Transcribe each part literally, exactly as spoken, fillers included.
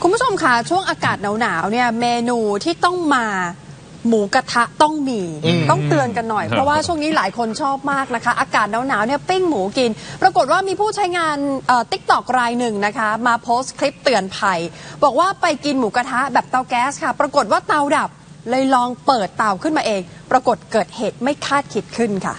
คุณผู้ชมคะช่วงอากาศหนาวๆเนี่ยเมนูที่ต้องมาหมูกระทะต้องมีต้องเตือนกันหน่อยเพราะว่าช่วงนี้หลายคนชอบมากนะคะอากาศหนาวๆเนี่ยปิ้งหมูกินปรากฏว่ามีผู้ใช้งานติ๊กต็อกรายหนึ่งนะคะมาโพสต์คลิปเตือนภัยบอกว่าไปกินหมูกระทะแบบเตาแก๊สค่ะปรากฏว่าเตาดับเลยลองเปิดเตาขึ้นมาเองปรากฏเกิดเหตุไม่คาดคิดขึ้นค่ะ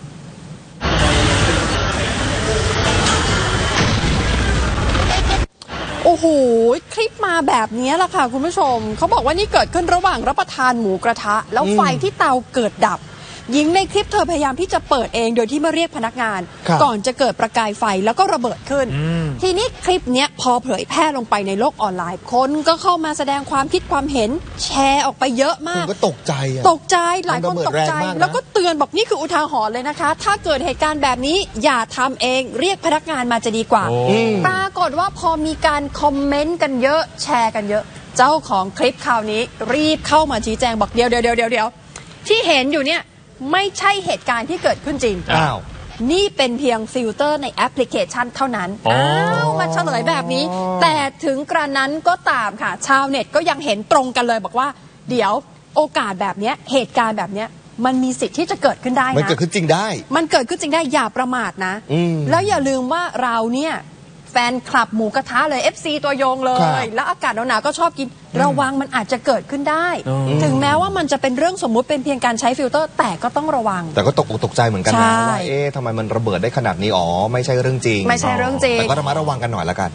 โอ้โหคลิปมาแบบนี้ล่ะค่ะคุณผู้ชมเขาบอกว่านี่เกิดขึ้นระหว่างรับประทานหมูกระทะแล้วไฟที่เตาเกิดดับหญิงในคลิปเธอพยายามที่จะเปิดเองโดยที่ไม่เรียกพนักงานก่อนจะเกิดประกายไฟแล้วก็ระเบิดขึ้นทีนี้คลิปนี้พอเผยแพร่ลงไปในโลกออนไลน์คนก็เข้ามาแสดงความคิดความเห็นแชร์ออกไปเยอะมากก็ตกใจตกใจหลายคนตกใจแล้วก็เตือนบอกนี่คืออุทาหรณ์เลยนะคะถ้าเกิดเหตุการณ์แบบนี้อย่าทำเองเรียกพนักงานมาจะดีกว่าปรากฏว่าพอมีการคอมเมนต์กันเยอะแชร์กันเยอะเจ้าของคลิปคราวนี้รีบเข้ามาชี้แจงบอกเดี๋ยวเดี๋ยวเดี๋ยวเดี๋ยวที่เห็นอยู่เนี่ยไม่ใช่เหตุการณ์ที่เกิดขึ้นจริงอ้าวนี่เป็นเพียงฟิลเตอร์ในแอปพลิเคชันเท่านั้นอ้าวมาเฉลยแบบนี้แต่ถึงกระนั้นก็ตามค่ะชาวเน็ตก็ยังเห็นตรงกันเลยบอกว่าเดี๋ยวโอกาสแบบนี้เหตุการณ์แบบนี้มันมีสิทธิ์ที่จะเกิดขึ้นได้นะมันเกิดขึ้นจริงได้มันเกิดขึ้นจริงได้อย่าประมาทนะแล้วอย่าลืมว่าเราเนี่ยแฟนคลับหมูกระทะเลย เอฟ ซี ตัวยงเลยแล้วอากาศหนาวๆก็ชอบกินระวังมันอาจจะเกิดขึ้นได้ถึงแม้ว่ามันจะเป็นเรื่องสมมุติเป็นเพียงการใช้ฟิลเตอร์แต่ก็ต้องระวังแต่ก็ตกตกใจเหมือนกันนะว่าเอ๊ะทำไมมันระเบิดได้ขนาดนี้อ๋อไม่ใช่เรื่องจริงไม่ใช่เรื่องจริงแต่ก็ระมัดระวังกันหน่อยละกัน